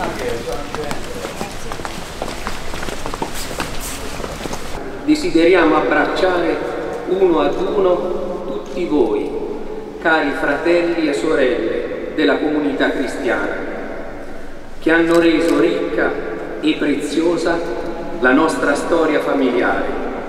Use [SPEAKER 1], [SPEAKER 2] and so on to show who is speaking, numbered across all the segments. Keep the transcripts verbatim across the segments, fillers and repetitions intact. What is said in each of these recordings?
[SPEAKER 1] Desideriamo abbracciare uno ad uno tutti voi, cari fratelli e sorelle della comunità cristiana, che hanno reso ricca e preziosa la nostra storia familiare.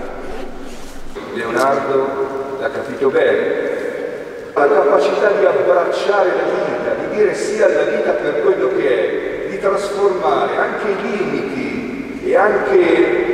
[SPEAKER 2] Leonardo l'ha capito bene. La capacità di abbracciare la vita, di dire sì alla vita per quello che è, di trasformare anche i limiti e anche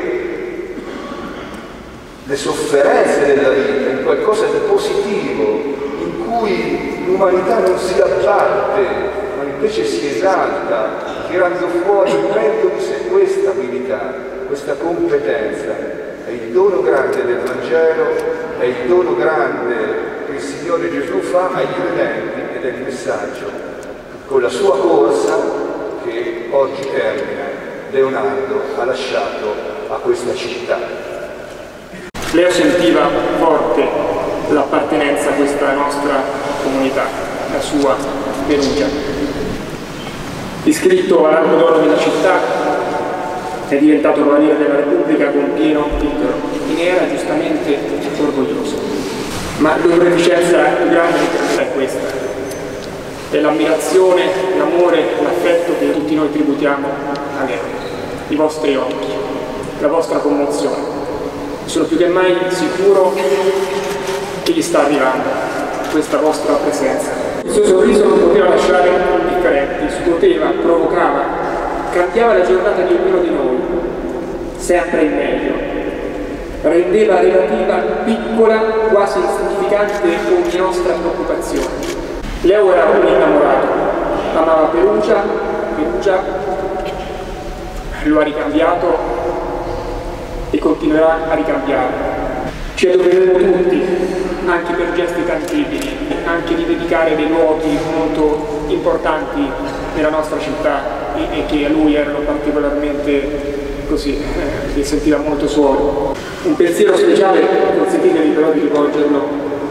[SPEAKER 2] le sofferenze della vita in qualcosa di positivo, in cui l'umanità non si abbatte, ma invece si esalta, tirando fuori il meglio di sé. Questa abilità, questa competenza è il dono grande del Vangelo, è il dono grande che il Signore Gesù fa ai credenti ed è il messaggio con la sua corsa che oggi termina. Leonardo ha lasciato a questa città.
[SPEAKER 3] Leo sentiva forte l'appartenenza a questa nostra comunità, la sua Perugia. Iscritto all'Arco d'Oro della città, è diventato Cavaliere della Repubblica con pieno titolo e ne era giustamente orgoglioso. Ma l'onorificenza più grande è questa: è l'ammirazione, l'amore, l'affetto che tutti noi tributiamo a Leo, i vostri occhi, la vostra commozione. Sono più che mai sicuro che gli sta arrivando questa vostra presenza. Il suo sorriso non poteva lasciare indifferenti, scuoteva, provocava, cambiava la giornata di ognuno di noi, sempre in meglio. Rendeva relativa, piccola, quasi insignificante ogni nostra preoccupazione. Leo era un innamorato, amava Perugia, Perugia lo ha ricambiato e continuerà a ricambiare. Ci adopereremo tutti, anche per gesti tangibili, anche di dedicare dei luoghi molto importanti nella nostra città e, e che a lui erano particolarmente così, eh, si sentiva molto solo. Un pensiero speciale, consentitemi però di rivolgerlo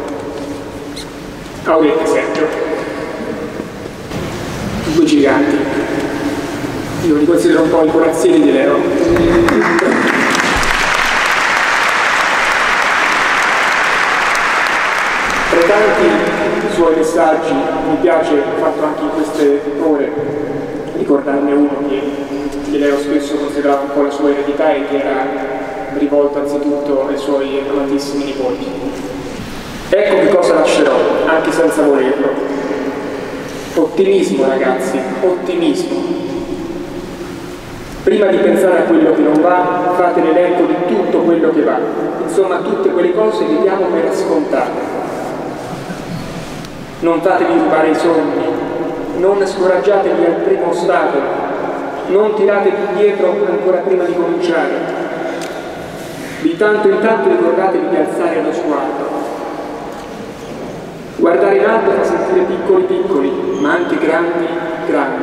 [SPEAKER 3] a Aurelio e Sergio, due giganti. Io li considero un po' i corazzieri di Leo. Tra tanti suoi messaggi mi piace, ho fatto anche in queste ore, ricordarne uno che, che Leo spesso considerava un po' la sua eredità e che era rivolto anzitutto ai suoi amatissimi nipoti. Ecco che cosa lascerò, anche senza volerlo. Ottimismo, ragazzi, ottimismo. Prima di pensare a quello che non va, fate l'elenco di tutto quello che va. Insomma, tutte quelle cose che diamo per scontate. Non fatevi rubare i sogni, non scoraggiatevi al primo ostacolo, non tiratevi indietro ancora prima di cominciare. Di tanto in tanto ricordatevi di alzare lo sguardo. Guardare in alto fa sentire piccoli piccoli, ma anche grandi grandi.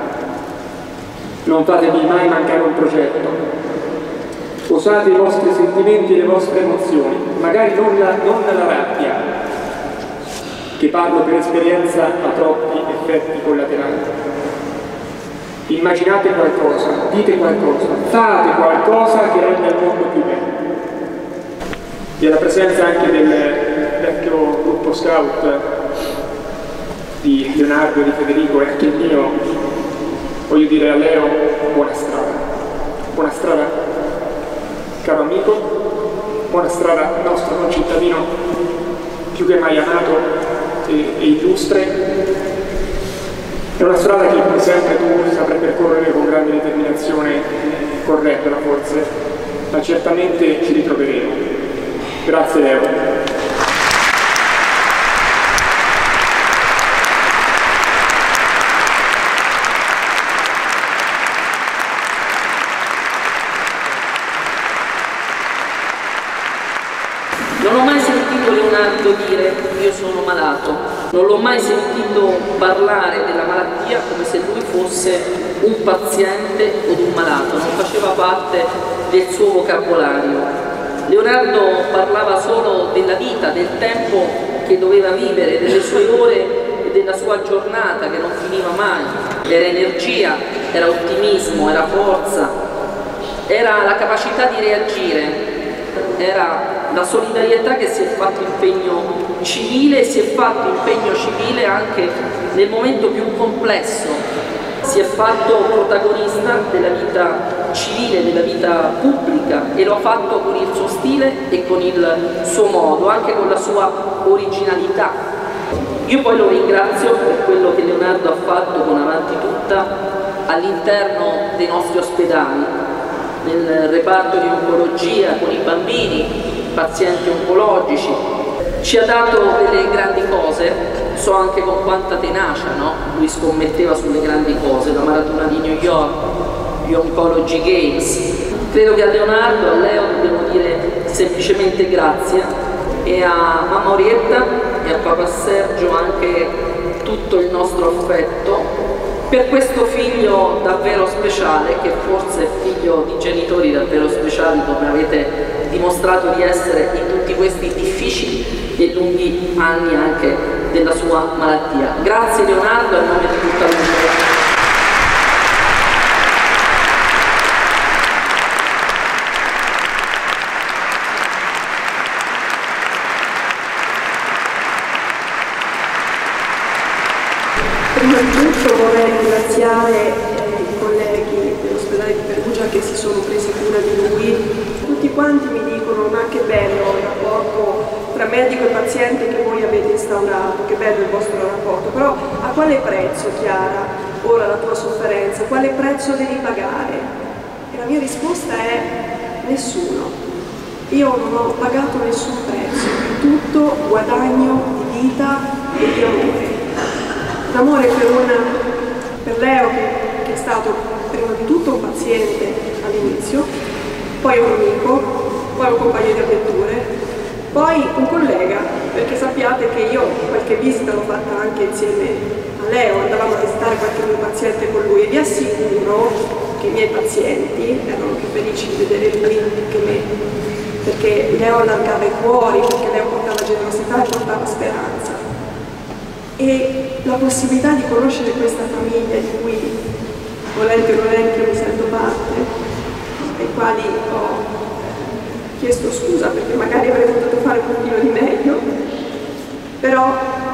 [SPEAKER 3] Non fatevi mai mancare un progetto. Osate i vostri sentimenti e le vostre emozioni, magari non la, non la rabbia, che parlo per esperienza ha troppi effetti collaterali. Immaginate qualcosa, dite qualcosa, fate qualcosa che renda il mondo più bello. E alla presenza anche del vecchio gruppo scout di Leonardo e di Federico e anche il mio, voglio dire a Leo, buona strada. Buona strada, caro amico, buona strada, nostro concittadino più che mai amato e, e illustre. È una strada che come sempre tu saprai percorrere con grande determinazione, corretta forse, ma certamente ci ritroveremo. Grazie Leo.
[SPEAKER 4] Non ho mai sentito Leonardo dire io sono malato, non l'ho mai sentito parlare della malattia come se lui fosse un paziente o un malato, non faceva parte del suo vocabolario. Leonardo parlava solo della vita, del tempo che doveva vivere, delle sue ore della sua giornata che non finiva mai. Era energia, era ottimismo, era forza, era la capacità di reagire, era la solidarietà che si è fatto impegno civile e si è fatto impegno civile anche nel momento più complesso. Si è fatto protagonista della vita civile, della vita pubblica, e lo ha fatto con il suo stile e con il suo modo, anche con la sua originalità. Io poi lo ringrazio per quello che Leonardo ha fatto con Avanti Tutta all'interno dei nostri ospedali, nel reparto di oncologia con i bambini, i pazienti oncologici. Ci ha dato delle grandi cose, so anche con quanta tenacia, no? Lui scommetteva sulle grandi cose, la maratona di New York, gli Oncology Games. Credo che a Leonardo, a Leo dobbiamo dire semplicemente grazie, e a mamma Orietta e a papà Sergio anche tutto il nostro affetto per questo figlio davvero speciale, che forse è figlio di genitori davvero speciali, come avete dimostrato di essere in tutti questi difficili e lunghi anni anche della sua malattia. Grazie Leonardo, a nome di tutta l'Unione.
[SPEAKER 5] Prima di tutto vorrei ringraziare eh, i colleghi dell'ospedale di Perugia che si sono presi cura di lui. Tutti quanti mi dicono: ma che bello il rapporto tra medico e paziente che voi avete instaurato, che bello il vostro rapporto, però a quale prezzo, Chiara, ora la tua sofferenza, quale prezzo devi pagare? E la mia risposta è: nessuno. Io non ho pagato nessun prezzo, è tutto guadagno di vita e di amore. L'amore per, per Leo, che, che è stato prima di tutto un paziente all'inizio, poi un amico, poi un compagno di avventure, poi un collega, perché sappiate che io qualche visita l'ho fatta anche insieme a Leo, andavamo a visitare qualche mio paziente con lui, e vi assicuro che i miei pazienti erano più felici di vedere lui che me, perché Leo allargava i cuori, perché Leo portava generosità e portava speranza. E la possibilità di conoscere questa famiglia di cui volente o nolente mi sento parte, ai quali ho chiesto scusa perché magari avrei potuto fare un pochino di meglio, però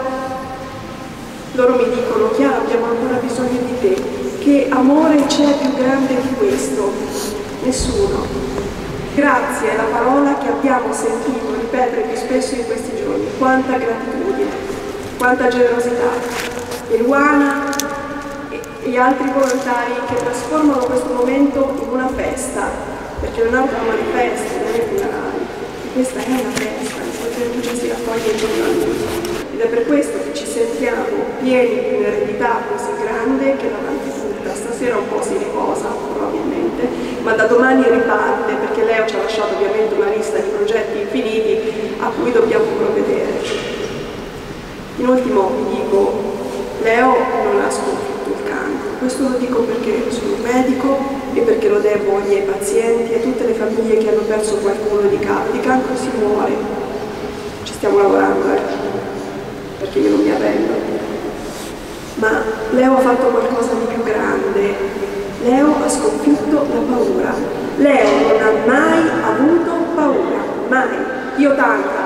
[SPEAKER 5] loro mi dicono: Chiara, abbiamo ancora bisogno di te. Che amore c'è più grande di questo? Nessuno. Grazie è la parola che abbiamo sentito ripetere più spesso in questi giorni. Quanta gratitudine, quanta generosità. E Luana e gli altri volontari che trasformano questo momento in una festa, perché Leonardo è un manifesto, non è funerale. Questa è una festa, il Perugia si raccoglie intorno a lui. Ed è per questo che ci sentiamo pieni di un'eredità così grande che l'Avanti Tutta stasera un po' si riposa, probabilmente, ma da domani riparte, perché Leo ci ha lasciato ovviamente una lista di progetti infiniti a cui dobbiamo provvedere. In ultimo vi dico, Leo non ha sconfitto il cancro, questo lo dico perché sono medico e perché lo devo ai miei pazienti e a tutte le famiglie che hanno perso qualcuno di cancro. Di cancro si muore, ci stiamo lavorando, eh, perché io non mi arrendo. Ma Leo ha fatto qualcosa di più grande, Leo ha sconfitto la paura. Leo non ha mai avuto paura, mai. Io tanta.